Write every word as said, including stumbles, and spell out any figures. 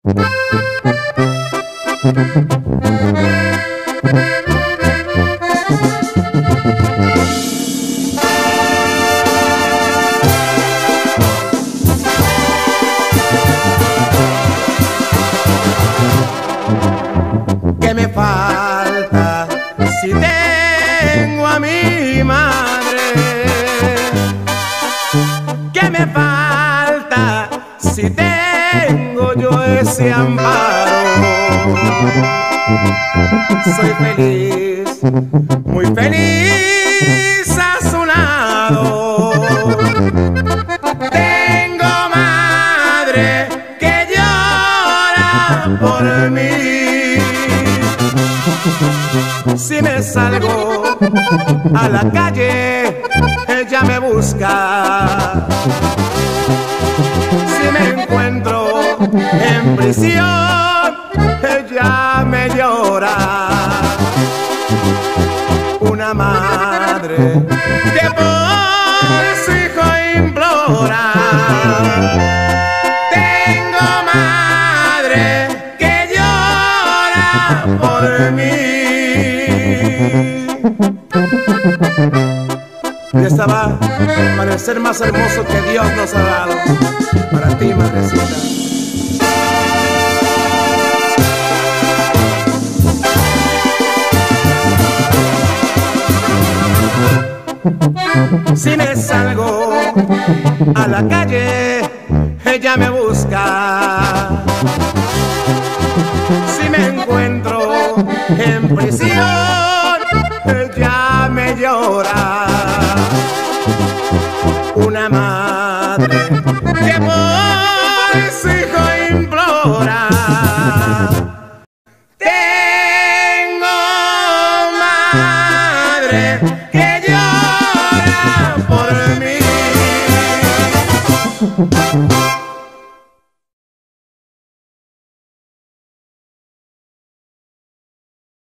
¿Qué me falta si tengo a mi madre? ¿Qué me falta si tengo yo ese amparo? Soy feliz, muy feliz a su lado. Tengo madre que llora por mí. Si me salgo a la calle, ella me busca. Si me encuentro en prisión, ella me llora. Una madre que por su hijo implora. Tengo madre que llora por mí. Y esta va para el ser más hermoso que Dios nos ha dado. Para ti, madrecita. Si me salgo a la calle, ella me busca. Si me encuentro en prisión, ella me llora. Una madre que por su hijo implora. Tengo madre que llora por mí.